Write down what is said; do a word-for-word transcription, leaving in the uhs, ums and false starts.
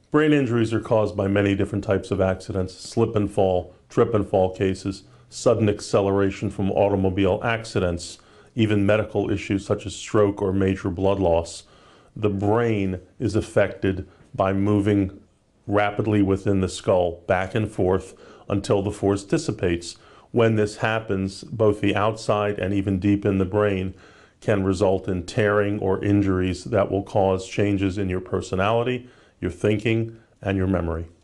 Brain injuries are caused by many different types of accidents: slip and fall, trip and fall cases, sudden acceleration from automobile accidents, even medical issues such as stroke or major blood loss. The brain is affected by moving rapidly within the skull, back and forth, until the force dissipates. When this happens, both the outside and even deep in the brain can result in tearing or injuries that will cause changes in your personality, your thinking, and your memory.